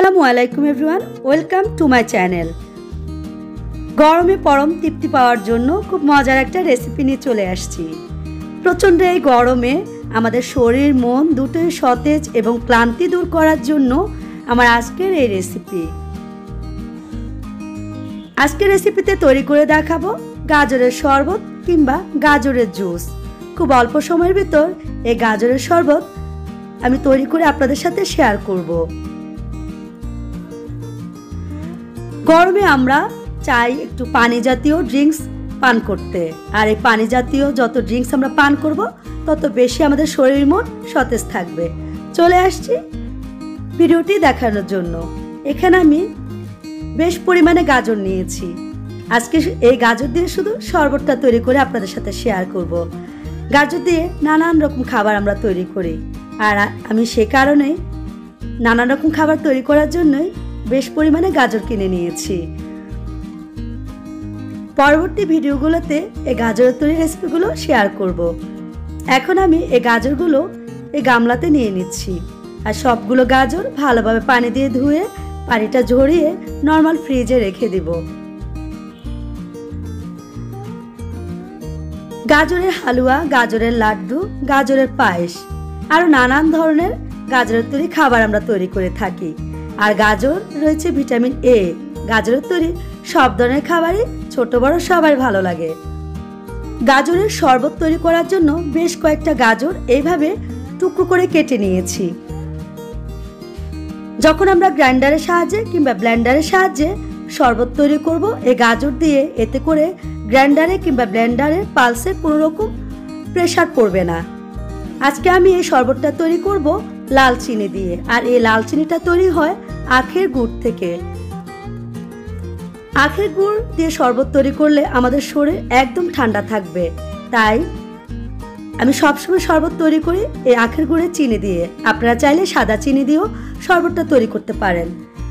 আসসালামু আলাইকুম everyone, welcome to my channel. গরমে পরম তৃপ্তি পাওয়ার জন্য খুব মজার একটা রেসিপি নিয়ে চলে আসছি। প্রচণ্ড এই গরমে আমাদের শরীর মন দুটোই সতেজ এবং ক্লান্তি দূর করার জন্য আমার আজকের এই রেসিপি। আজকের রেসিপিতে তৈরি করে দেখাবো গাজরের শরবত কিংবা গাজরের জুস। খুব অল্প সময়ের ভিতর এই গাজরের শরবত আমি তৈরি করে আপনাদের সাথে শেয়ার করব। গরমে আমরা চাই একটু পানি জাতীয় ড্রিঙ্কস পান করতে, আর এই পানি জাতীয় যত ড্রিঙ্কস আমরা পান করব তত বেশি আমাদের শরীর মন সতেজ থাকবে। চলে আসছি ভিডিওটি দেখানোর জন্য। এখানে আমি বেশ পরিমাণে গাজর নিয়েছি। আজকে এই গাজর দিয়ে শুধু শরবতটা তৈরি করে আপনাদের সাথে শেয়ার করব। গাজর দিয়ে নানান রকম খাবার আমরা তৈরি করি, আর আমি সে কারণে নানান রকম খাবার তৈরি করার জন্যই বেশ পরিমাণে গাজর কিনে নিয়েছি। পরবর্তী ভিডিওগুলোতে এই গাজরের তৈরি রেসিপিগুলো শেয়ার করব। এখন আমি এই গাজরগুলো এই গামলাতে নিয়ে নিচ্ছি, আর সবগুলো গাজর ভালোভাবে পানি দিয়ে ধুয়ে পানিটা ঝরিয়ে নর্মাল ফ্রিজে রেখে দিব। গাজরের হালুয়া, গাজরের লাড্ডু, গাজরের পায়েস আরও নানান ধরনের গাজরের তৈরি খাবার আমরা তৈরি করে থাকি। আর গাজর রয়েছে ভিটামিন এ। গাজরের তৈরি সব ধরনের খাবারই ছোট বড় সবার ভালো লাগে। গাজরের শরবত তৈরি করার জন্য বেশ কয়েকটা গাজর এইভাবে টুকরো করে কেটে নিয়েছি। যখন আমরা গ্রাইন্ডারের সাহায্যে কিংবা ব্লেন্ডারের সাহায্যে শরবত তৈরি করব এই গাজর দিয়ে, এতে করে গ্রাইন্ডারে কিংবা ব্লেন্ডারের পালসে কোনো রকম প্রেশার পড়বে না। আজকে আমি এই শরবতটা তৈরি করব লাল চিনি দিয়ে, আর এই লাল চিনিটা তৈরি হয় আখের গুড় থেকে। আখের গুড় দিয়ে শরবত তৈরি করলে আমাদের শরীর একদম ঠান্ডা থাকবে, তাই আমি সবসময় শরবত তৈরি করি এই আখের গুড়ের চিনি দিয়ে। আপনারা চাইলে সাদা চিনি দিয়েও শরবতটা তৈরি করতে পারেন।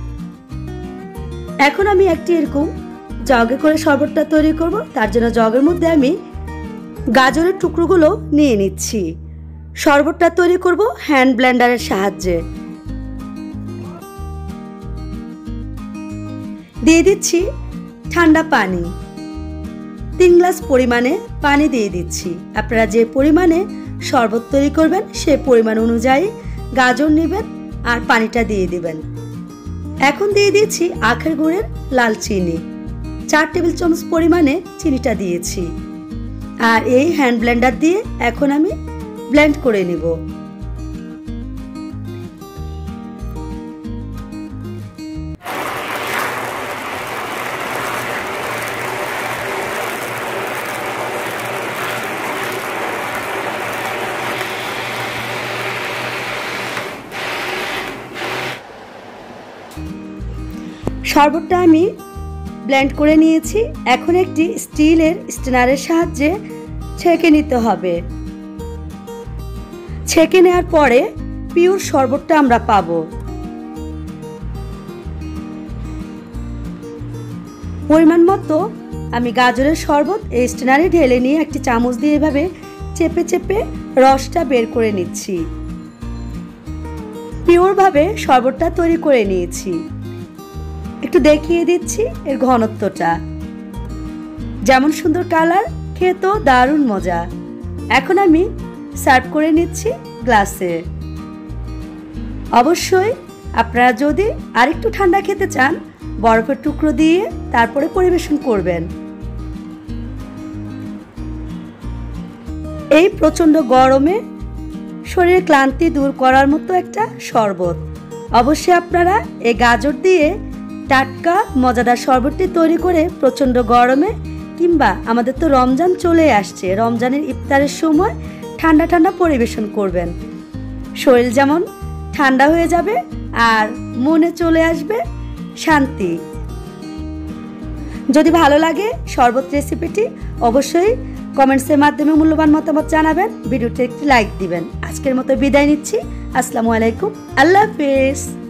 এখন আমি একটি এরকম জগে করে শরবতটা তৈরি করব। তার জন্য জগের মধ্যে আমি গাজরের টুকরোগুলো নিয়ে নিচ্ছি। শরবতটা তৈরি করব হ্যান্ড ব্লেন্ডারের সাহায্যে। দিয়ে দিচ্ছি ঠান্ডা পানি, 3 গ্লাস পরিমাণে পানি দিয়ে দিচ্ছি। আপনারা যে পরিমাণে শরবত তৈরি করবেন সে পরিমাণ অনুযায়ী গাজর নেবেন আর পানিটা দিয়ে দিবেন। এখন দিয়ে দিচ্ছি আখের গুড়ের লাল চিনি, 4 টেবিল চামচ পরিমাণে চিনিটা দিয়েছি। আর এই হ্যান্ড ব্লেন্ডার দিয়ে এখন আমি ব্লেন্ড করে নিব। শরবতটা আমি ব্লেন্ড করে নিয়েছি। এখন একটি স্টিলের স্ট্রেনারের সাহায্যে ছেঁকে নিতে হবে। ছেঁকে নেওয়ার পরে পিওর শরবতটা আমরা পাবো। পরিমাণ মতো আমি গাজরের শরবত এই স্ট্রেনারে ঢেলে নিয়ে একটি চামচ দিয়ে এভাবে চেপে চেপে রসটা বের করে নিচ্ছি। পিওরভাবে শরবতটা তৈরি করে নিয়েছি। একটু দেখিয়ে দিচ্ছি এর ঘনত্বটা, যেমন সুন্দর কালার, খেতেও দারুণ মজা। এখন আমি সার্ভ করে নিচ্ছি গ্লাসে। অবশ্যই আপনারা যদি আরেকটু ঠান্ডা খেতে চান বরফের টুকরো দিয়ে তারপরে পরিবেশন করবেন। এই প্রচণ্ড গরমে শরীরের ক্লান্তি দূর করার মতো একটা শরবত। অবশ্যই আপনারা এই গাজর দিয়ে টাটকা মজাদার শরবতটি তৈরি করে প্রচণ্ড গরমে, কিংবা আমাদের তো রমজান চলে আসছে, রমজানের ইফতারের সময় ঠান্ডা ঠান্ডা পরিবেশন করবেন। শরীর যেমন ঠান্ডা হয়ে যাবে আর মনে চলে আসবে শান্তি। যদি ভালো লাগে শরবত রেসিপিটি অবশ্যই কমেন্টসের মাধ্যমে মূল্যবান মতামত জানাবেন। ভিডিওটি একটি লাইক দিবেন। আজকের মতো বিদায় নিচ্ছি। আসসালামু আলাইকুম, আল্লাহ হাফেজ।